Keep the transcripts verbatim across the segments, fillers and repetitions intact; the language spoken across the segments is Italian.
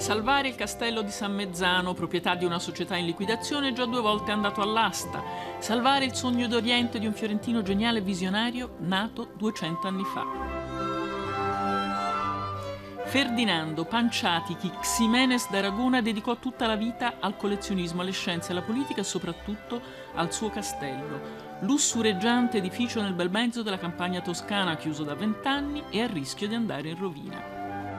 Salvare il castello di San Mezzano, proprietà di una società in liquidazione, già due volte andato all'asta. Salvare il sogno d'Oriente di un fiorentino geniale e visionario, nato duecento anni fa. Ferdinando Panciatichi Ximenes d'Aragona dedicò tutta la vita al collezionismo, alle scienze, alla politica e soprattutto al suo castello. Lussureggiante edificio nel bel mezzo della campagna toscana, chiuso da vent'anni e a rischio di andare in rovina.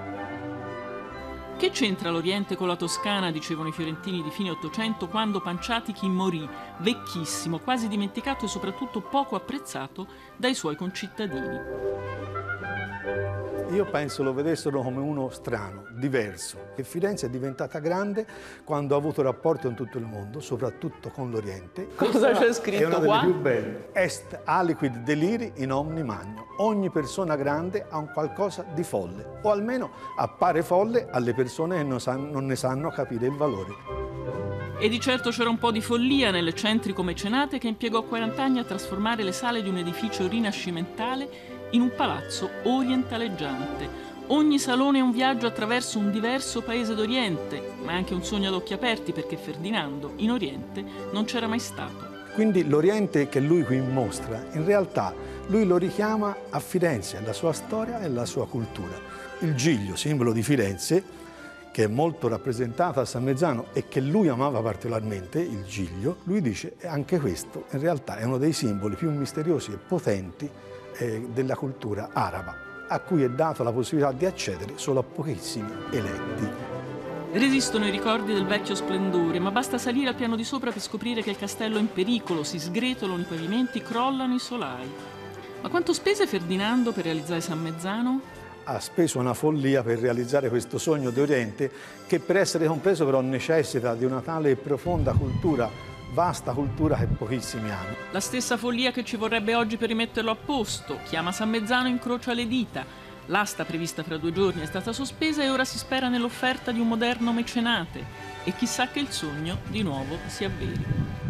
Che c'entra l'Oriente con la Toscana, dicevano i fiorentini di fine Ottocento, quando Panciatichi morì, vecchissimo, quasi dimenticato e soprattutto poco apprezzato dai suoi concittadini. Io penso lo vedessero come uno strano, diverso. E Firenze è diventata grande quando ha avuto rapporti con tutto il mondo, soprattutto con l'Oriente. Cosa c'è scritto qua? È una delle più belle. Est aliquid deliri in omni magno. Ogni persona grande ha un qualcosa di folle, o almeno appare folle alle persone che non, sanno, non ne sanno capire il valore. E di certo c'era un po' di follia nell'eccentrico mecenate che impiegò quaranta anni a trasformare le sale di un edificio rinascimentale in un palazzo orientaleggiante. Ogni salone è un viaggio attraverso un diverso paese d'Oriente, ma è anche un sogno ad occhi aperti perché Ferdinando in Oriente non c'era mai stato. Quindi l'Oriente che lui qui mostra, in realtà lui lo richiama a Firenze, alla sua storia e alla sua cultura. Il Giglio, simbolo di Firenze, che è molto rappresentato a San Mezzano e che lui amava particolarmente, il Giglio, lui dice che anche questo in realtà è uno dei simboli più misteriosi e potenti eh, della cultura araba, a cui è data la possibilità di accedere solo a pochissimi eletti. Resistono i ricordi del vecchio splendore, ma basta salire al piano di sopra per scoprire che il castello è in pericolo, si sgretolano i pavimenti, crollano i solai. Ma quanto spese Ferdinando per realizzare San Mezzano? Ha speso una follia per realizzare questo sogno di Oriente che per essere compreso però necessita di una tale e profonda cultura, vasta cultura che pochissimi hanno. La stessa follia che ci vorrebbe oggi per rimetterlo a posto. Chiama San Mezzano, incrocia le dita. L'asta prevista fra due giorni è stata sospesa e ora si spera nell'offerta di un moderno mecenate. E chissà che il sogno di nuovo si avveri.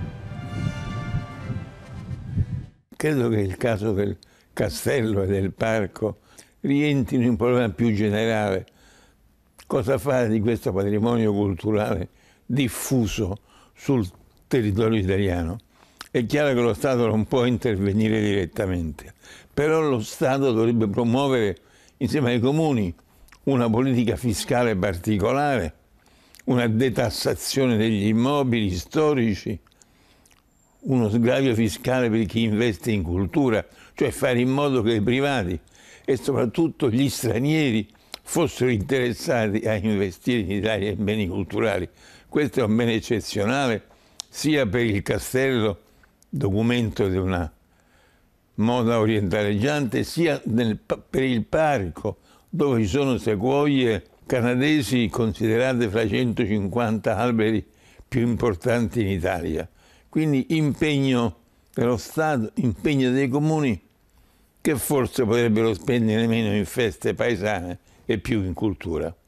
Credo che il caso del castello e del parco rientrino in un problema più generale. Cosa fare di questo patrimonio culturale diffuso sul territorio italiano? È chiaro che lo Stato non può intervenire direttamente, però lo Stato dovrebbe promuovere insieme ai comuni una politica fiscale particolare, una detassazione degli immobili storici, uno sgravio fiscale per chi investe in cultura, cioè fare in modo che i privati e soprattutto gli stranieri fossero interessati a investire in Italia in beni culturali. Questo è un bene eccezionale sia per il castello, documento di una moda orientaleggiante, sia nel, per il parco, dove ci sono sequoie canadesi considerate fra i centocinquanta alberi più importanti in Italia. Quindi impegno dello Stato, impegno dei comuni, che forse potrebbero spendere meno in feste paesane e più in cultura.